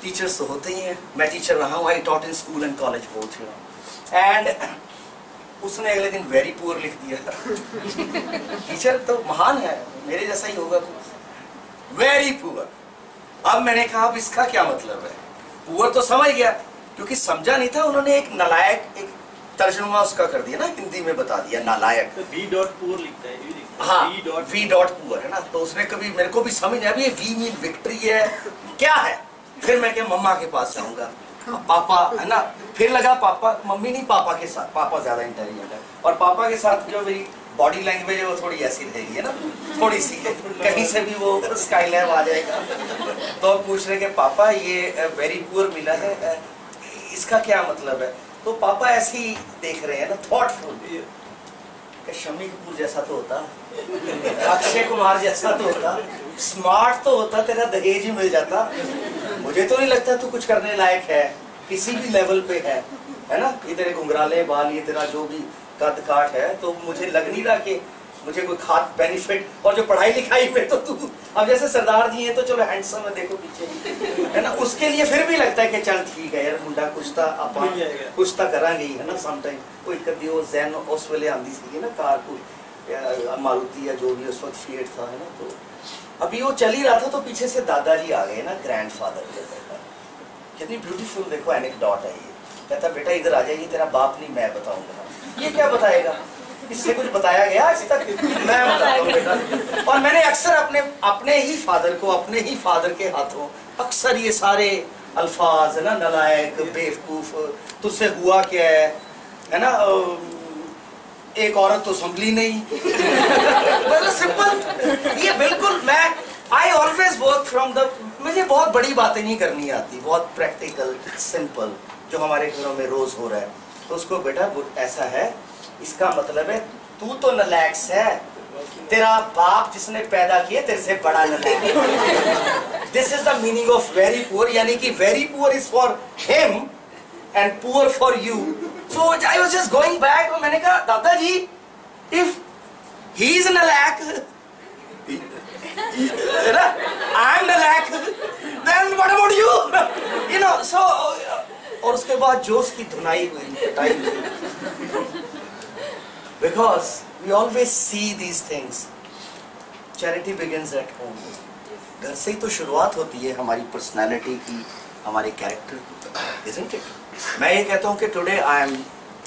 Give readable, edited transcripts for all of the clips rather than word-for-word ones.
Teachers तो होते ही हैं, मैं टीचर रहा हूँ, I taught in school and college both, you know. And उसने अगले दिन वेरी पुअर लिख दिया। टीचर तो महान है, मेरे जैसा ही होगा, वेरी पुअर। अब मैंने कहा अब इसका क्या मतलब है? पुअर तो समझ गया, क्योंकि समझा नहीं था, उन्होंने एक नालायक एक तर्जुमा उसका कर दिया ना, हिंदी में बता दिया नालायक। वी डॉट पुअर लिखता है, हाँ, वी डॉट पुअर है ना, तो उसने कभी मेरे को भी समझ नहीं आया वी मीन विक्ट्री है क्या है। फिर मैं क्या मम्मा के पास जाऊंगा, पापा है ना, फिर लगा पापा, मम्मी नहीं पापा के साथ, पापा ज्यादा इंटेलिजेंट है, और पापा के साथ जो मेरी बॉडी लैंग्वेज है वो थोड़ी ऐसी रहेगी है ना, थोड़ी सी कहीं से भी वो स्काई लैब आ जाएगा। तो पूछ रहे कि पापा ये वेरी पुअर मिला है, इसका क्या मतलब है? तो पापा ऐसे ही देख रहे हैं ना, थॉटफुल, शम्मी कपूर जैसा तो होता, अक्षय कुमार जैसा तो होता, स्मार्ट तो होता, तेरा दहेज ही मिल जाता। मुझे तो नहीं लगता तू कुछ करने लायक है, किसी भी लेवल पे है ना, ये तेरे घुंघराले बाल, ये तेरा जो भी कद काट है, तो मुझे लग नहीं रहा कि मुझे कोई खास बेनिफिट, और जो पढ़ाई लिखाई में तो तू अब जैसे सरदार जी हैं तो चलो हैंडसम है, देखो पीछे है ना, उसके लिए फिर भी लगता है कि चल ठीक है यार मुंडा कुछ तो करांगे ही है ना। समटाइम कोई कभी वो जैन उस वेले आंदी सी ना कार को मारुति या जो भी उस वक्त फिएट था है ना, तो अभी वो चल ही रहा था तो पीछे से दादाजी आ गए ना, ग्रैंडफादर, कितनी ब्यूटीफुल देखो एनेक्डोट है ये। कहता बेटा इधर आ जाइए, तेरा बाप नहीं मैं बताऊंगा। ये क्या बताएगा, इससे कुछ बताया गया आज तक? मैं बताता हूँ बेटा। और मैंने अक्सर अपने ही फादर के हाथों अक्सर ये सारे अल्फाज है ना, नालायक, बेवकूफ, तुझसे हुआ क्या है ना, एक औरत तो संभली नहीं, मतलब सिंपल, ये बिल्कुल मैं I always work from the, मुझे बहुत बड़ी बातें नहीं करनी आती, बहुत प्रैक्टिकल सिंपल जो हमारे घरों में रोज हो रहा है। तो उसको बेटा ऐसा है, इसका मतलब है तू तो नलायक है, तेरा बाप जिसने पैदा किया तेरे से बड़ा नलायक। This is the meaning of very poor, यानी कि very poor is for him and poor for you. So I was just going back, और मैंने कहा दादाजी इफ ही इज नलायक, आई एम नलायक, then what about you, you know. So और उसके बाद जो उसकी धुनाई हुई, पिटाई हुई, because we always see these things. Charity begins at home. घर से ही तो शुरुआत होती है हमारी पर्सनालिटी की, हमारे कैरेक्टर की, isn't it? मैं ये कहता हूँ कि today I am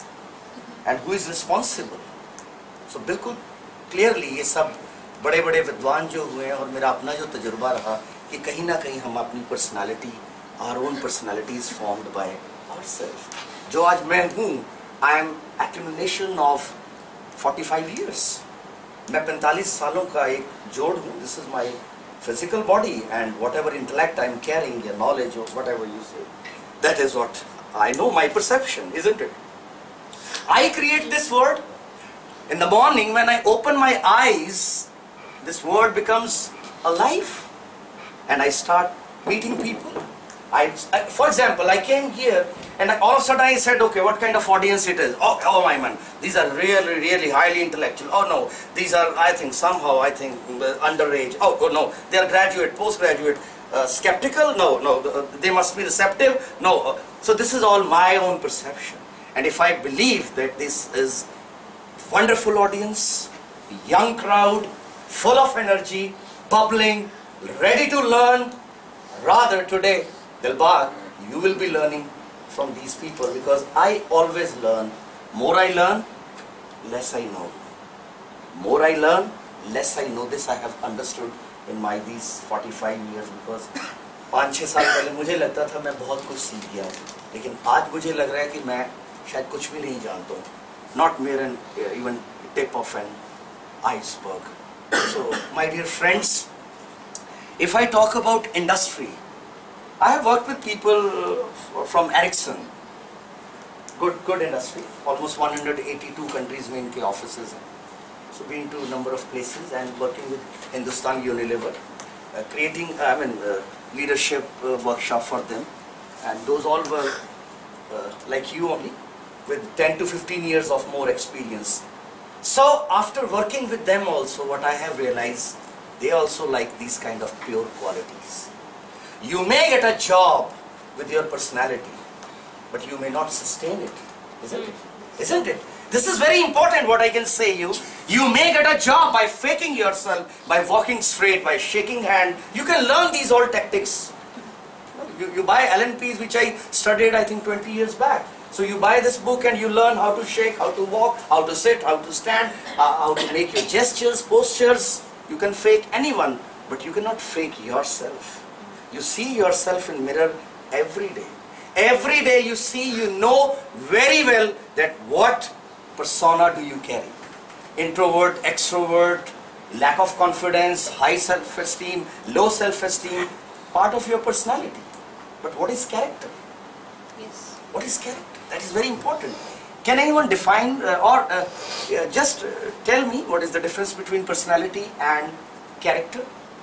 and who is responsible. So बिल्कुल clearly ये सब बड़े बड़े विद्वान जो हुए हैं और मेरा अपना जो तजुर्बा रहा कि कहीं ना कहीं हम अपनी personality, our own personality is formed by ourselves. जो आज मैं हूँ, I am accumulation of 45 years. मैं 45 सालों का एक जोड़ हूँ. This is my physical body and whatever intellect I'm carrying, your knowledge or whatever you say, that is what I know, my perception, isn't it? I create this world. In the morning when I open my eyes, this world becomes alive and I start meeting people. For example, I came here and all of a sudden I said, okay, what kind of audience it is? Oh my man, these are really highly intellectual. Oh no, these are, I think underage. Oh no, they are graduate, postgraduate, skeptical. No, they must be receptive. No, so this is all my own perception. And if I believe that this is wonderful audience, young crowd, full of energy, bubbling, ready to learn, rather today, Dilbagh, you will be learning from these people, because I always learn. More I learn, less I know. More I learn, less I know. This I have understood in my these 45 years, because 5-6 साल पहले मुझे लगता था मैं बहुत कुछ सीख गया हूँ, लेकिन आज मुझे लग रहा है कि मैं शायद कुछ भी नहीं जानता हूँ. Not mere an even tip of an iceberg. So my dear friends, if I talk about industry, I have worked with people from Ericsson, good industry, almost 182 countries में इनके offices हैं. So been to a number of places and working with Hindustan Unilever, creating leadership workshop for them, and those all were like you only, with 10 to 15 years of more experience. So after working with them also, what I have realized, they also like these kind of pure qualities. You may get a job with your personality, but you may not sustain it, isn't it? Isn't it? This is very important what I can say you. You may get a job by faking yourself, by walking straight, by shaking hand. You can learn these all tactics. You buy LNPs, which I studied I think 20 years back. So you buy this book and you learn how to shake, how to walk, how to sit, how to stand, how to make your gestures, postures. You can fake anyone, but you cannot fake yourself. You see yourself in mirror every day. Every day you see, you know very well that what persona do you carry. Introvert, extrovert, lack of confidence, high self-esteem, low self-esteem, part of your personality. But what is character? Yes. What is character? That is very important. Can anyone define just tell me what is the difference between personality and character?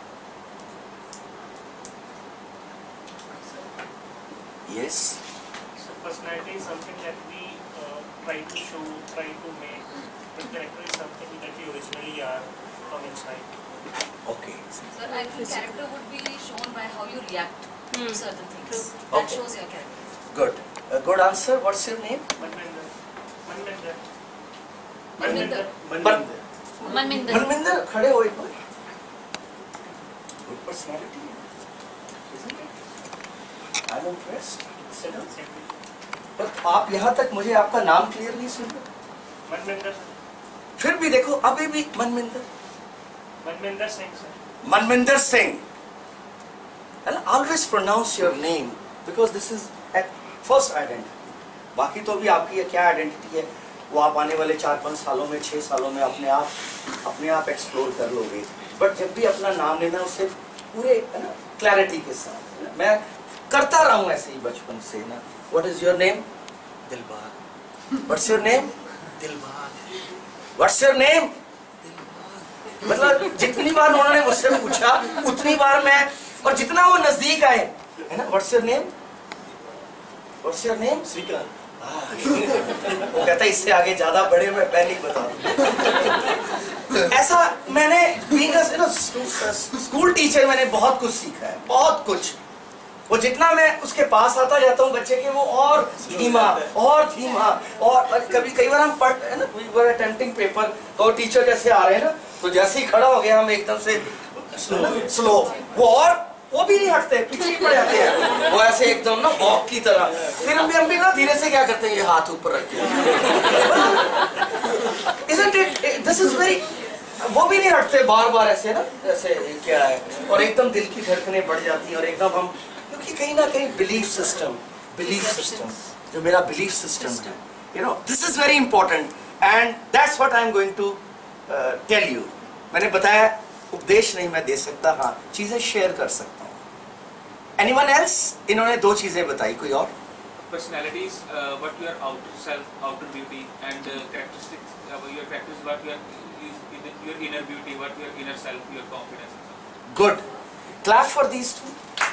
Yes. So personality is something that we try to show, try to make. But character is something that we originally are from inside. Okay. So I think character would be shown by how you react to certain things. Okay. That shows your character. Good. A good answer. What's your name? Manminder. Manminder. Manminder. Manminder. Manminder. Manminder, खड़े हो एक बार. Good personality, isn't it? I'm impressed. Sit down. पर आप यहाँ तक मुझे आपका नाम क्लियर नहीं सुन रहे. Manminder. फिर भी देखो अभी भी Manminder. Manminder Singh, sir. Manminder Singh. And always pronounce your name because this is at first identity. बाकी तो अभी आपकी क्या आइडेंटिटी है वो आप आने वाले 4-5 सालों में 6 सालों में अपने आप एक्सप्लोर कर लोगे. बट जब भी अपना नाम लेना उससे पूरे है ना क्लैरिटी के साथ. मैं करता रहा हूँ ऐसे ही बचपन से ना. What is your name? Dilbagh. What's your name? Dilbagh. What's your name? मतलब जितनी बार उन्होंने मुझसे पूछा उतनी बार मैं और जितना वो नजदीक आए है ना. What's your name? What's your name? Singh. वो कहता है इससे आगे ज्यादा बड़े मैं पहले ही बता दूं. ऐसा मैंने being a स्कूल टीचर मैंने बहुत कुछ सीखा है. बहुत कुछ. वो जितना मैं उसके पास आता जाता हूँ बच्चे के वो और धीमा और कई बार हम पढ़ है ना we were attempting पेपर और टीचर जैसे आ रहे हैं ना तो जैसे ही खड़ा हो गया हम एकदम से स्लो वो भी नहीं हटते पीछे ही पड़ जाते हैं. वो ऐसे एकदम ना हॉक की तरह. फिर हम भी ना धीरे से क्या करते हैं ये हाथ ऊपर रख के. Isn't it? This is very वो भी नहीं हटते बार ऐसे ना ऐसे क्या है और एकदम दिल की धड़कनें बढ़ जाती हैं और एकदम हम क्योंकि कहीं ना कहीं बिलीफ सिस्टम जो मेरा बिलीफ सिस्टम है you know this is very important and that's what I am going to tell you. मैंने बताया उपदेश नहीं मैं दे सकता. हाँ चीजें शेयर कर सकता हूँ. Anyone else? इन्होंने 2 चीजें बताई. कोई और? Personality is what your outer self, outer beauty, and characteristics. Your characteristics, what your inner beauty, what your inner self, your confidence. Good. Clap for these two.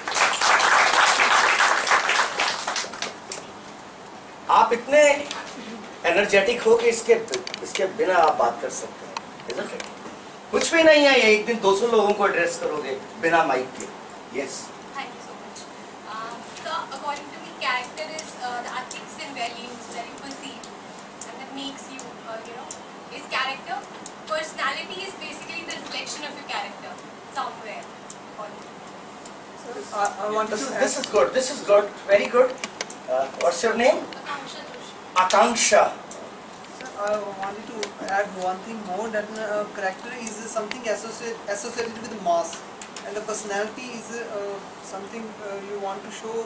आप इतने एनर्जेटिक हो कि इसके बिना आप बात कर सकते हैं. Isn't it? कुछ भी नहीं है ये एक दिन 200 लोगों को एड्रेस करोगे बिना माइक के. Yes. Thank you so much. So, according to me, character is the ethics and values that you perceive and that makes you, is character. Personality is basically the reflection of your character somewhere. I want to This is good. This is good. Very good. What's your name? Akanksha Doshi. Akanksha. I wanted to add one thing more that character is something associated with mass, and the personality is something you want to show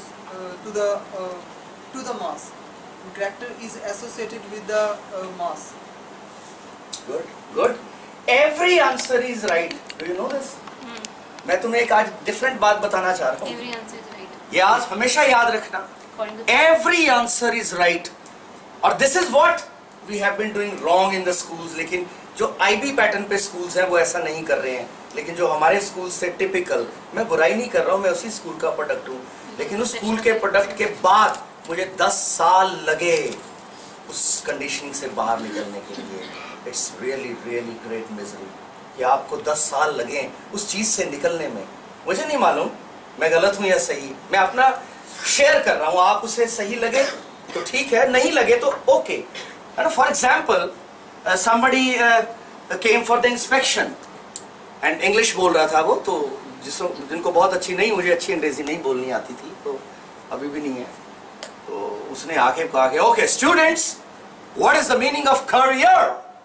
to the mass. And character is associated with the mass. Good. Every answer is right. Do you know this? मैं तुम्हें एक आज different बात बताना चाह रहा हूँ. Every answer is right. ये आज हमेशा याद रखना. According to Every answer is right. और this is what we have been doing wrong in the schools. लेकिन जो IB पैटर्न पे schools हैं वो ऐसा नहीं कर रहे हैं. लेकिन जो हमारे स्कूल से टिपिकल, मैं बुराई नहीं कर रहा हूँ, मैं उसी स्कूल का प्रोडक्ट हूँ. लेकिन उस स्कूल के प्रोडक्ट के बाद मुझे 10 साल लगे उस कंडीशनिंग से बाहर निकलने के लिए. इट्स रियली ग्रेट मिजरी कि आपको 10 साल लगे उस चीज से निकलने में. मुझे नहीं मालूम मैं गलत हूँ या सही. मैं अपना शेयर कर रहा हूं, आप उसे सही लगे तो ठीक है, नहीं लगे तो okay. For example somebody came for the inspection and English बोल रहा था वो, तो जिनको बहुत अच्छी नहीं, मुझे अच्छी अंग्रेजी नहीं बोलनी आती थी, तो अभी भी नहीं है, तो उसने आके कहा कि okay students, what is the meaning of career.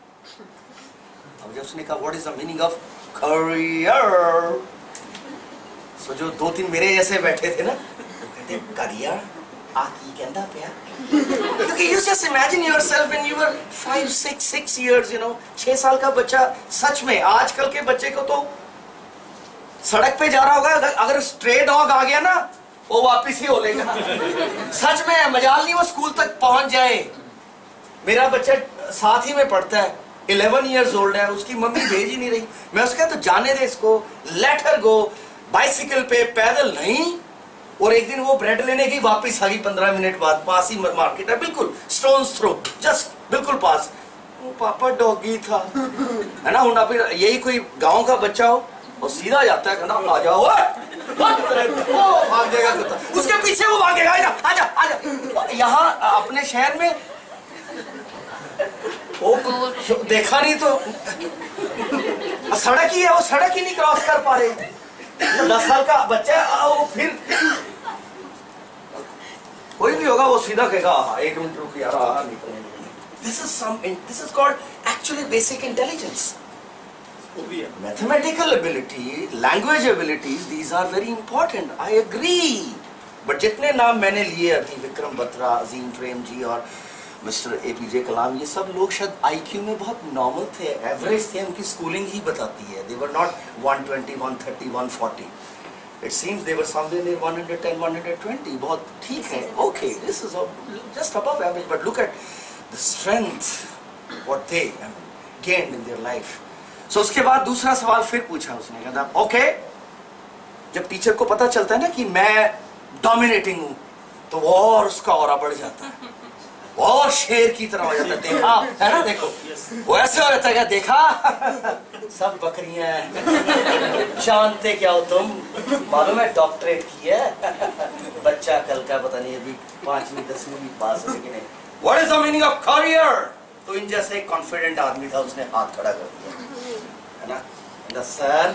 अब जब उसने कहा what is the meaning of career, so जो 2-3 मेरे जैसे बैठे थे ना, वो कहते करियर आकी कहता पिया, क्योंकि you just imagine yourself when you were 5, 6 years, 6 साल का बच्चा। सच में आजकल के बच्चे को तो सड़क पे जा रहा होगा, अगर स्ट्रे डॉग आ गया ना, वो वापिस ही हो लेगा। सच में मजाल नहीं वो स्कूल तक पहुंच जाए। मेरा बच्चा साथ ही में पढ़ता है, 11 years old है, उसकी मम्मी भेज ही नहीं रही। मैं उसका तो जाने दे इसको, लेट हर गो, बाइसिकल पे, पैदल नहीं। और एक दिन वो ब्रेड लेने की वापस आ गई 15 मिनट बाद, पास ही मार्केट है, बिल्कुल स्टोन्स थ्रो, जस्ट बिल्कुल पास। वो पापा डॉगी था, है ना। अब यही कोई गांव का बच्चा हो और सीधा जाता है, कहना आ जाओ, वो भाग जाएगा कुत्ता, उसके पीछे वो भागेगा, आजा आजा। यहाँ अपने शहर में वो देखा नहीं तो सड़क ही है, वो सड़क ही नहीं क्रॉस कर पा रहे। 10 साल का बच्चा, वो फिर कोई भी होगा वो सीधा कहेगा हाँ 1 मिनट रुक यार, this is called actually basic intelligence. Mathematical ability, language abilities, these are very important, I agree. But जितने नाम मैंने लिए अभी, विक्रम बत्रा, अजीम प्रेम जी और मिस्टर APJ कलाम, ये सब लोग शायद IQ में बहुत नॉर्मल थे, एवरेज थे, उनकी स्कूलिंग ही बताती है। They were not 120, 130, 140, it seems they were somewhere near 110, 120, बहुत ठीक है, okay, this is just above average. But look at the strength what they gained in their life. So उसके बाद दूसरा सवाल फिर पूछा उसने, कहता ओके, जब टीचर को पता चलता है ना कि मैं डोमिनेटिंग हूं, तो वो और उसका ऑरा बढ़ जाता है, और शेर की तरह हो जाता है। देखा है ना, देखो वो ऐसे हो जाता है, देखा सब बकरियां हैं, जानते क्या हो तुम, मालूम है डॉक्टरेट की है बच्चा, कल का पता नहीं अभी 5वीं 10वीं भी पास है कि नहीं। What is the meaning of career. तो इन जैसे एक कॉन्फिडेंट आदमी था, उसने हाथ खड़ा कर दिया, है ना, सर।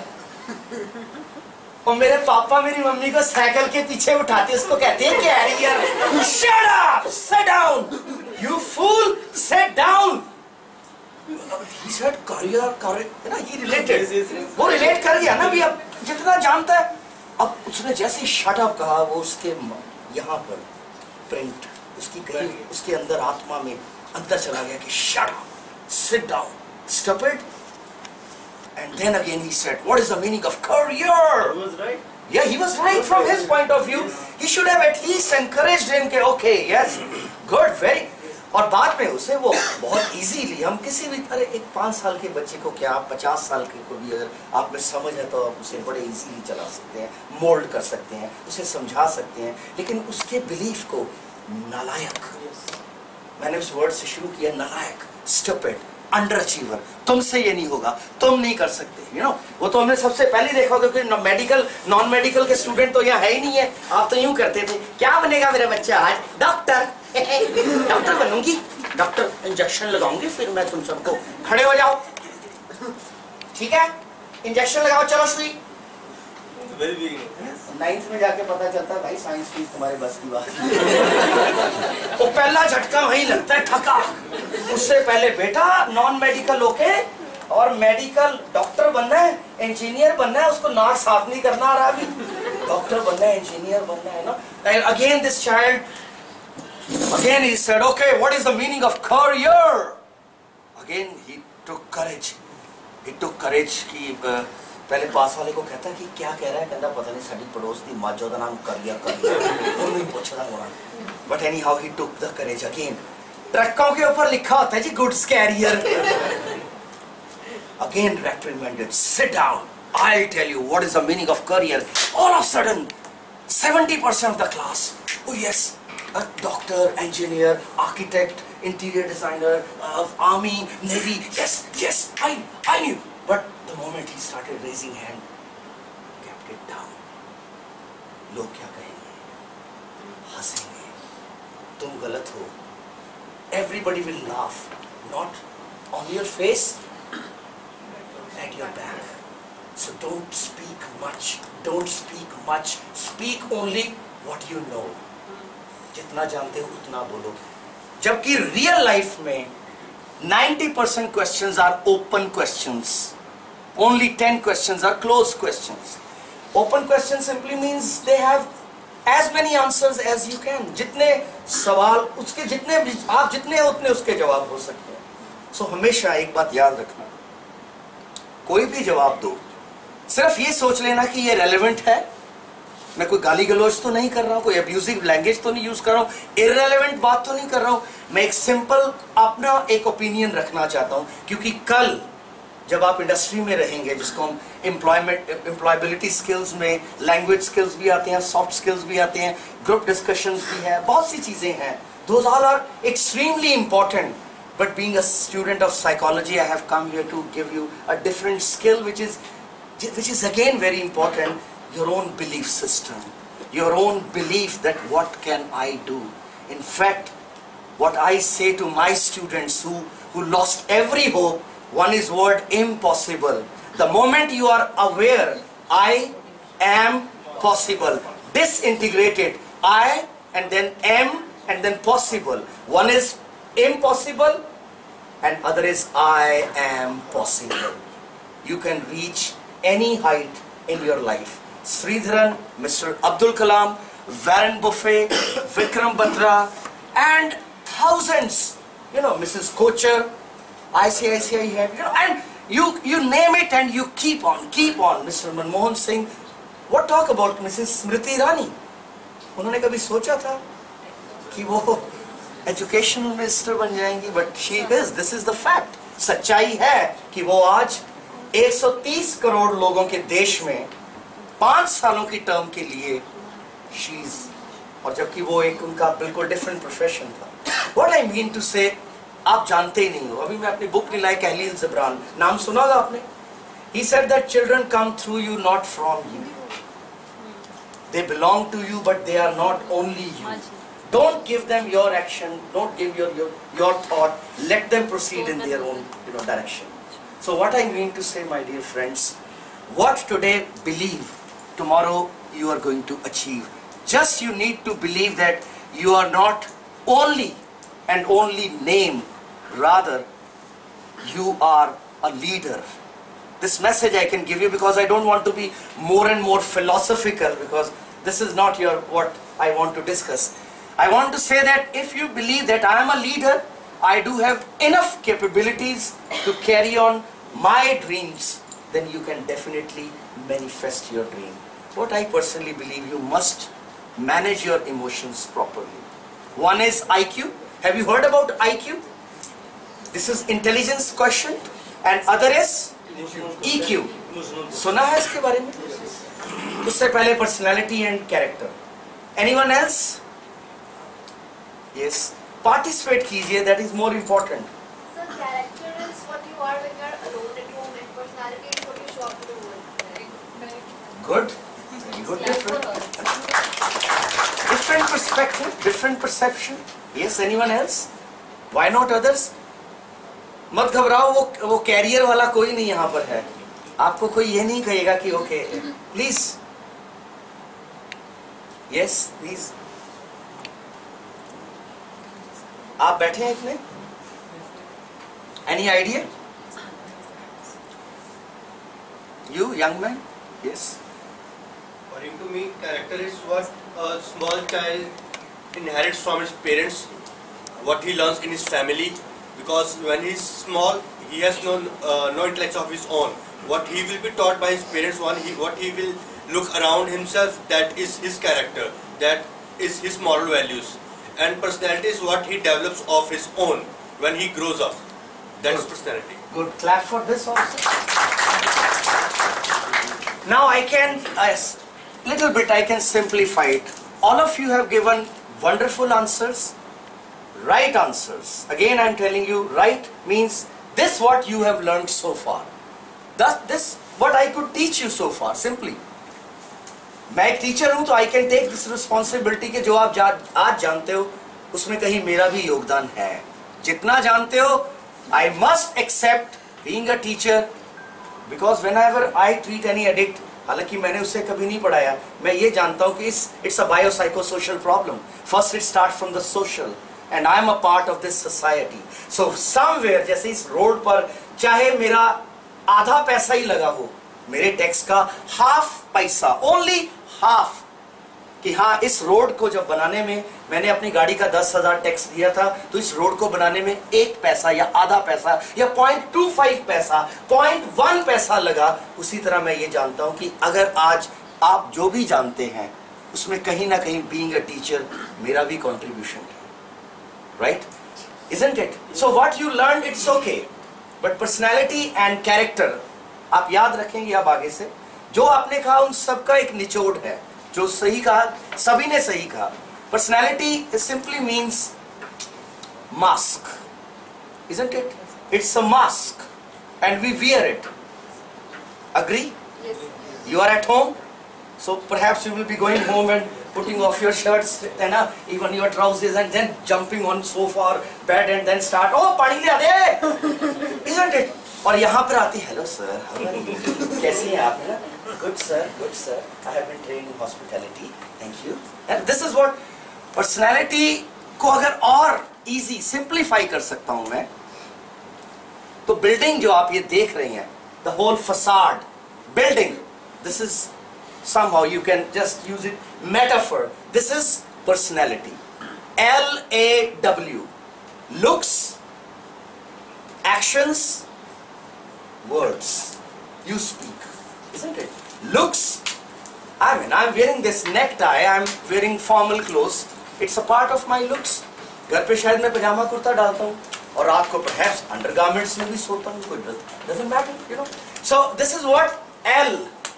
और मेरे पापा मेरी मम्मी को साइकिल के पीछे उठाते, उसको कहते हैं career. Shut up, sit down, you fool, sit down. He said career, ना, he related, वो रिलेट कर गया ना भी, अब जितना जानता है। अब उसने जैसे ही शट अप कहा, वो उसके यहाँ पर प्रिंट उसकी कहीं, उसके अंदर आत्मा में अंदर चला गया कि shut up, sit down, stupid. And then again he said, what is the meaning of career? He was right. Yeah, he was right from his point of view. He should have at least encouraged him कि okay, yes, good, very. और बाद में उसे वो बहुत easily, हम किसी भी तरह एक 5 साल के बच्चे को क्या, 50 साल के को भी अगर आप में समझ है तो आप उसे बड़े इजीली चला सकते हैं, मोल्ड कर सकते हैं, उसे समझा सकते हैं। लेकिन उसके बिलीफ को नालायक, मैंने उस वर्ड से शुरू किया, नालायक, स्टूपिड, अंडर अचीवर, तुमसे ये नहीं होगा, तुम नहीं कर सकते, वो तो हमने सबसे पहले देखा होगा कि मेडिकल नॉन मेडिकल के स्टूडेंट तो यहाँ है ही नहीं है। आप तो यूं करते थे, क्या बनेगा मेरा बच्चा आज, डॉक्टर डॉक्टर बनूंगी, डॉक्टर इंजेक्शन लगाऊंगी, फिर मैं तुम सबको, खड़े हो जाओ, ठीक है, इंजेक्शन लगाओ, चलो सुई। 9th में जाके पता चलता है भाई साइंस की तुम्हारे बस की बात। वो पहला झटका वहीं लगता है, ठका। उससे पहले बेटा नॉन मेडिकल होके और मेडिकल डॉक्टर बनना है, इंजीनियर बनना है, उसको नाक साफ नहीं करना आ रहा अभी, डॉक्टर बनना है, इंजीनियर बनना है ना। And again this child, again he said, okay, what is the meaning of career? Again he took courage. He took courage कि पहले पास वाले को कहता है कि क्या कह रहा है, कहता पता नहीं, साड़ी पड़ोस दी माजो का नाम करियर वो नहीं पूछ रहा होना। But anyhow he took the courage again. ट्रकों के ऊपर लिखा होता है जी goods carrier. Again reprimanded, sit down, I'll tell you what is the meaning of career. All of a sudden 70% of the class, oh yes, a doctor, engineer, architect, interior designer, army, navy, yes, I knew. But the moment he started raising hand, kept it down. लोग क्या कहेंगे? हंसेंगे, तुम गलत हो, everybody will laugh, not on your face, at your back. So don't speak much, speak only what you know. जितना जानते हो उतना बोलो. जबकि रियल लाइफ में 90% questions are open questions. Only 10 questions are closed questions. Open questions simply means they have as many answers as you can. जितने सवाल उसके जितने आप जितने उतने उसके जवाब हो सकते हैं. So हमेशा एक बात याद रखना, कोई भी जवाब दो, सिर्फ ये सोच लेना कि ये रेलेवेंट है. मैं कोई गाली गलौज तो नहीं कर रहा हूँ, कोई अब्यूजिव लैंग्वेज तो नहीं यूज कर रहा हूँ, इररेलेवेंट बात तो नहीं कर रहा हूँ. मैं एक सिंपल अपना एक ओपिनियन रखना चाहता हूँ, क्योंकि कल जब आप इंडस्ट्री में रहेंगे, जिसको हम एम्प्लॉयबिलिटी स्किल्स में लैंग्वेज स्किल्स भी आते हैं, सॉफ्ट स्किल्स भी आते हैं, ग्रुप डिस्कशंस भी है, बहुत सी चीजें हैं. Those all are extremely important. But being a student of psychology, I have come here to give you a different skill, which is again very important. Your own belief system, your own belief that what can I do. In fact, what I say to my students who lost every hope, one is word impossible. The moment you are aware, I am possible, disintegrated, I and then am and then possible. One is impossible and other is I am possible. You can reach any height in your life. Sridharan, Mr. Abdul Kalam, Warren Buffett, Vikram Batra, and thousands, Mrs. Kocher, ICICI head, and you name it and you keep on. Mr. Manmohan Singh. What talk about Mrs. Smriti Irani? उन्होंने कभी सोचा था कि वो educational minister बन जाएंगी? But she is, this is the fact. सच्चाई है कि वो आज 130 करोड़ लोगों के देश में 5 सालों की टर्म के लिए शीज, और जबकि वो एक उनका बिल्कुल डिफरेंट प्रोफेशन था. What I mean to say, आप जानते ही नहीं हो. अभी मैं अपनी बुक निलाई कहलील ज़बरान, नाम सुना होगा आपने. He said that children come through you not from you. They belong to you but they are not only you. Don't give them your action, don't give your thought, let them proceed in their own direction. So what I mean to say, my dear friends, what today believe, tomorrow you are going to achieve. Just you need to believe that you are not only and only name, rather you are a leader. This message I can give you because I don't want to be more and more philosophical, because this is not what I want to discuss. I want to say that if you believe that I am a leader, I do have enough capabilities to carry on my dreams, then you can definitely manifest your dream. What I personally believe, you must manage your emotions properly. One is IQ. Have you heard about IQ? This is intelligence quotient, and other is EQ. सुना है इसके बारे में? उससे पहले personality and character. Anyone else? Yes, participate कीजिए, that is more important. So character is what you are when you are alone at home, and personality is what you show up to the world. Good, very good. Different perspective, different perception. Yes, anyone else? Why not others? मत घबराओ, वो career वाला कोई नहीं यहाँ पर है. आपको कोई ये नहीं कहेगा कि ओके, प्लीज. Yes, please. आप बैठे हैं इतने? Any idea? You, young man? Yes. According to me, character is what a small child inherits from his parents, what he learns in his family, because when he is small, he has no intellect of his own. What he will be taught by his parents, what he will look around himself, that is his character, that is his moral values. And personality is what he develops of his own when he grows up. That is personality. Good. Clap for this also. Now I can, little bit I can simplify it. All of you have given wonderful answers, right answers. Again I am telling you, right means this what you have learned so far. This what I could teach you so far, simply. मैं एक teacher हूं तो I can take this responsibility के जो आप आज जानते हो उसमें कहीं मेरा भी योगदान है। जितना जानते हो I must accept being a teacher, because whenever I treat any addict, हालांकि मैंने उसे कभी नहीं पढ़ाया, मैं ये जानता हूं कि it's a biopsychosocial problem. First it start from the social and I am a part of this society. So somewhere, जैसे इस रोड पर चाहे मेरा आधा पैसा ही लगा हो, मेरे टैक्स का हाफ पैसा, ओनली हाफ, कि हाँ इस रोड को जब बनाने में मैंने अपनी गाड़ी का 10,000 टैक्स दिया था, तो इस रोड को बनाने में 1 पैसा या आधा पैसा या 0.25 पैसा, 0.1 पैसा लगा। उसी तरह मैं ये जानता हूं कि अगर आज आप जो भी जानते हैं उसमें कहीं ना कहीं बीइंग अ टीचर मेरा भी कंट्रीब्यूशन है, right? Isn't it? So what you learned, it's okay, but personality and character आप याद रखेंगे अब आगे से। जो आपने कहा उन सबका एक निचोड़ है, जो सही कहा, सभी ने सही कहा। Personality simply means mask, isn't it? It's a mask and we wear it. Agree? Yes. You are at home, so perhaps you will be going home and putting off your shirts and even your trousers and then jumping on sofa or bed and then start, oh पानी ले आ दे, isn't it? और यहाँ पर आती, hello sir, how are you? कैसी हैं आप? Good sir, I have been trained in hospitality, thank you. And this is what personality को अगर और easy simplify कर सकता हूँ मैं, तो building जो आप ये देख रहे हैं, the whole facade, building, this is somehow you can just use it metaphor. This is personality. LAW, looks, actions, words. You speak, isn't it? Looks, I mean, I'm wearing this necktie, I'm wearing formal clothes. It's a part of my looks. घर पे शायद मैं पजामा कुर्ता डालता हूँ और रात को perhaps undergarments में भी सोता हूँ, कोई doesn't matter, you know. So this is what L,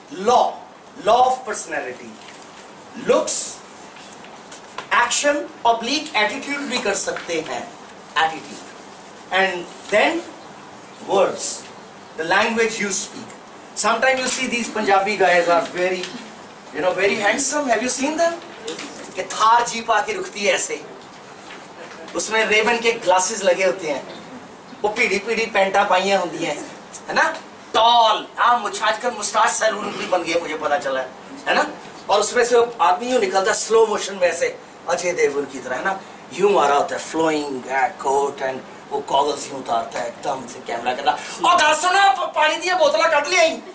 law of personality. Looks, action, oblique attitude भी कर सकते हैं, attitude, and then words, the language you speak. Sometimes you see these Punjabi guys are very, you know, very handsome. Have you seen them? कि Thar jeep आके रुकती है ऐसे, उसमें रेबन के ग्लासेस लगे होते हैं, वो पीढ़ी पीढ़ी पैंटा पाइयां होती हैं, है ना, टॉल, आजकल मुस्टाच सैलून भी बन गया, मुझे पता चला है ना, और उसमें से आदमी यूं निकलता है स्लो मोशन में ऐसे अजय देवगन की तरह, है ना, यूं मारा होता है, फ्लोइंग कोट एंड वो गॉगल्स यूं उतारता है, एकदम से कैमरा कर रहा, और गाल सुना, पानी दिया, बोतला कट लिया ही,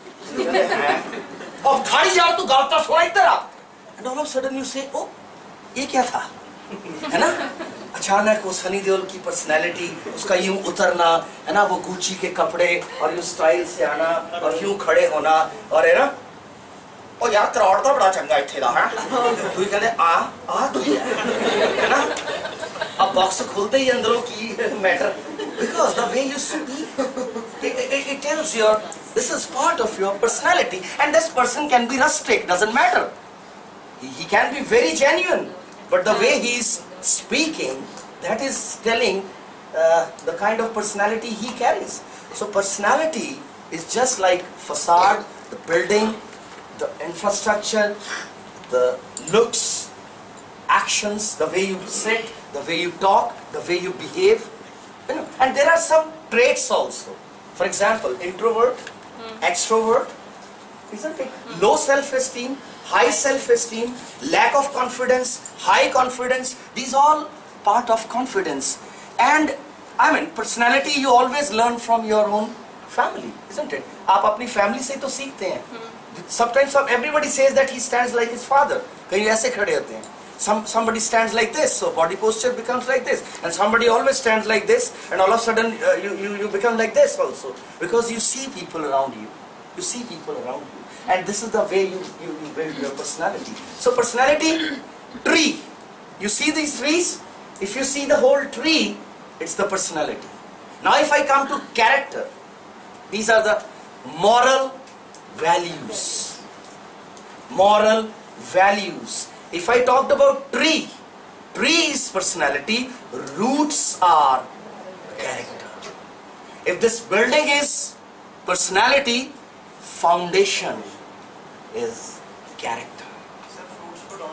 और खाड़ी यार तू गालता सोना इधर आ, and all of sudden you say, ओ ये क्या था, है ना, अचानक वो सनी देओल की पर्सनैलिटी, उसका यूं उतरना, है ना, वो गुची के कपड़े और यूं स्टाइल से आना और यूं खड़े होना, और है ना, और यार त्राड़ तो बड़ा चंगा इत्थे दा, है तू कहते आ की है ना, अब बॉक्स खोलते ही अंदरों की matter, because the way you speak, it tells you this is part of your personality, and this person can be rustic, doesn't matter, he can be very genuine, but the way he is speaking, that is telling the kind of personality he carries. So personality is just like facade, the building, the infrastructure, the looks, actions, the way you sit, the way you talk, the way you behave, you know. And there are some traits also. For example, introvert, extrovert, isn't it? Low self-esteem, high self-esteem, lack of confidence, high confidence, these all part of confidence. And I mean, personality you always learn from your own family, isn't it? आप अपनी family से तो सीखते हैं. Sometimes everybody says that he stands like his father. कहीं ऐसे खड़े होते हैं. Somebody stands like this, so body posture becomes like this, and somebody always stands like this, and all of a sudden you become like this also, because you see people around you. You see people around you. And this is the way you build your personality. So personality, tree. You see these trees? If you see the whole tree, it's the personality. Now if I come to character, these are the moral values. Moral values. If I talked about tree, tree is personality, roots are character. If this building is personality, foundation is character.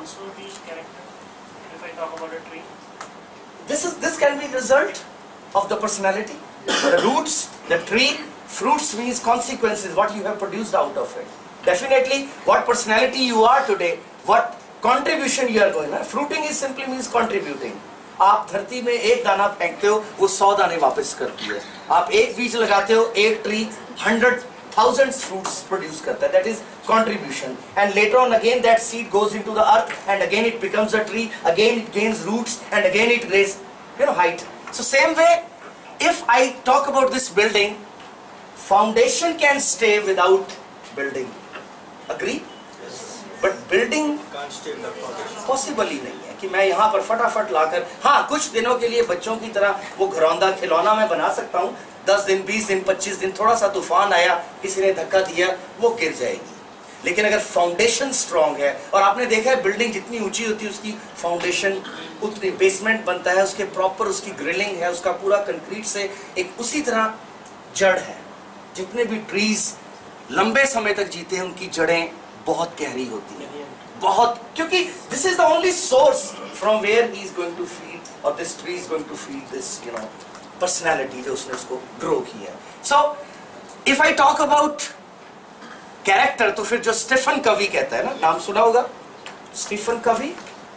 also be character? If I talk about a tree. This can be result of the personality. The roots, the tree, fruits means consequences, what you have produced out of it. Definitely, what personality you are today, what contribution you are going to. Fruiting is simply means contributing. आप धरती में एक दाना फेंकते हो, वो 100 दाने वापस करती है. आप एक बीज लगाते हो, एक ट्री 100,000 fruits produce करता है. That is contribution. And later on again that seed goes into the earth, and again it becomes a tree. Again it gains roots, and again it grows, height. So same way, if I talk about this building, foundation can stay without building. Agree? But building Can't stay without foundation. Possible ही नहीं है कि मैं यहाँ पर फटाफट लाकर, हाँ कुछ दिनों के लिए बच्चों की तरह वो घरौंदा खिलौना मैं बना सकता हूँ. 10 दिन, 20 दिन, 25 दिन, थोड़ा सा तूफान आया, किसी ने धक्का दिया, वो गिर जाएगी. लेकिन अगर फाउंडेशन स्ट्रांग है, और आपने देखा है बिल्डिंग जितनी ऊंची होती है उसकी फाउंडेशन उतनी, बेसमेंट बनता है, उसके प्रॉपर उसकी ग्रिलिंग है, उसका पूरा कंक्रीट से एक उसी तरह जड़ है. जितने भी ट्रीज लंबे समय तक जीते हैं उनकी जड़ें बहुत गहरी होती है, बहुत, क्योंकि this is the only source from where he is going to feed, और this tree is going to feed this personality जो उसने उसको ग्रो की है. So if I talk about character, तो फिर जो स्टीफन कवी कहता है ना, नाम सुना होगा स्टीफन कवी,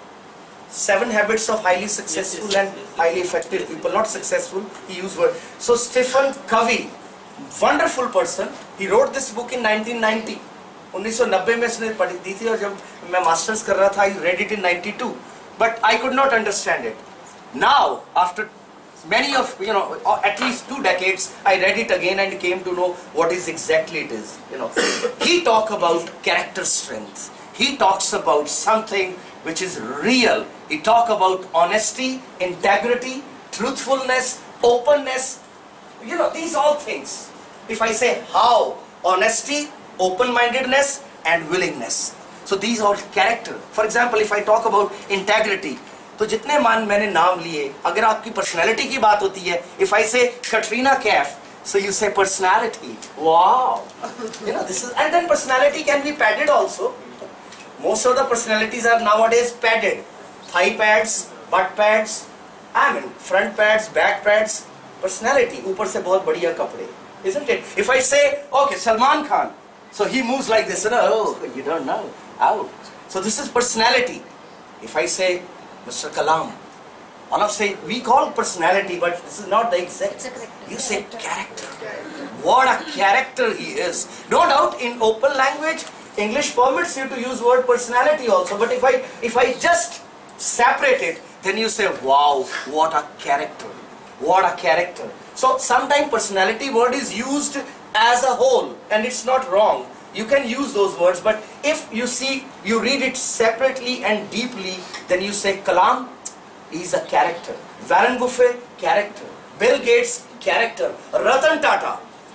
7 habits of highly successful and highly effective people, not successful, he used word. So Stephen Covey, wonderful person, he wrote this book in 1990. 1990 में इसने पढ़ी दी थी, और जब मैं मास्टर्स कर रहा था, I read it in 92, but I could not understand it. Now, after many of, at least 2 decades, I read it again and came to know what is exactly it is. He talk about character strength. He talks about something which is real. He talk about honesty, integrity, truthfulness, openness. These all things. If I say how, honesty, open-mindedness and willingness. So these are character. For example, if I talk about integrity, तो जितने मैंने नाम लिए, अगर आपकी personality की बात होती है, if I say Katrina Kaif, so you say personality. Wow. This is, and then personality can be padded also. Most of the personalities are nowadays padded. Thigh pads, butt pads, front pads, back pads. Personality, ऊपर से बहुत बढ़िया कपड़े, isn't it? If I say, okay, Salman Khan, so he moves like this, oh, you don't know, out. So this is personality. If I say Mr. Kalam, all of say, we call personality, but this is not the exact. You say character. What a character he is. No doubt, in open language, English permits you to use word personality also. But if I just separate it, then you say, wow, what a character. What a character. So sometimes personality word is used as a whole, and it's not wrong. You can use those words, but if you read it separately and deeply, then you say Kalam is a character. Warren Buffett, character. Bill Gates, character. Ratan Tata,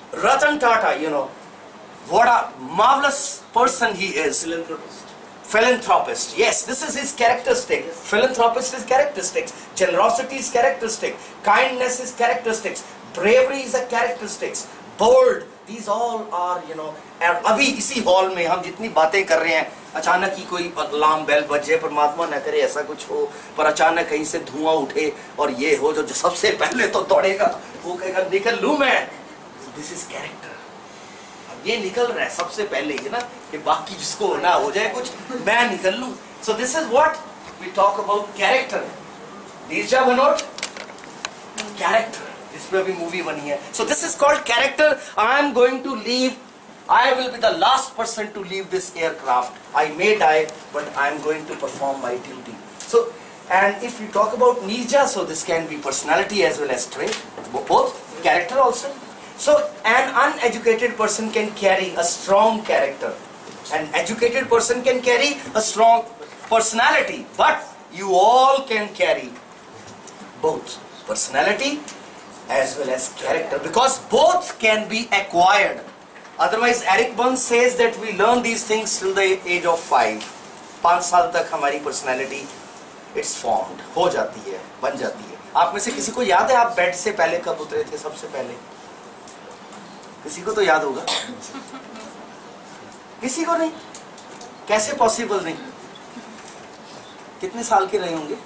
what a marvelous person he is. Philanthropist. Yes, this is his characteristic. Philanthropist is characteristics. Generosity is characteristic. Kindness is characteristics. Bravery is a characteristics. Bold. These all are, and अभी इसी hall में हम जितनी बातें कर रहे हैं, अचानक ही कोई अलार्म बेल बजे, परमात्मा न करे ऐसा कुछ हो, पर अचानक कहीं से धुआं उठे और ये हो, जो सबसे पहले तो दौड़ेगा, वो कहेगा निकल लूं मैं. This is character. अब ये निकल रहा है सबसे पहले, कि बाकी जिसको होना हो जाए कुछ, मैं निकल लूं. So this is what we talk about character. Neerja Bhanot, character. इस पे अभी मूवी बनी है. So this is called character. I am going to leave. I will be the last person to leave this aircraft. I may die, but I am going to perform my duty. So, and if you talk about Nirja, so this can be personality as well as trait, both character also. So an uneducated person can carry a strong character. An educated person can carry a strong personality, but you all can carry both personality as well as character, because both can be acquired. Otherwise, Eric Burns says that we learn these things till the age of 5. 5 साल तक हमारी personality it's formed, हो जाती है, बन जाती है. आप में से किसी को याद है आप बेड से पहले कब उतरे थे सबसे पहले? किसी को तो याद होगा, किसी को नहीं. कैसे पॉसिबल नहीं? कितने साल के रहे होंगे?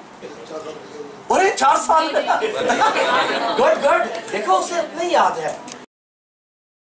अरे 4 साल। गुड गुड, देखो उसे अपने याद है।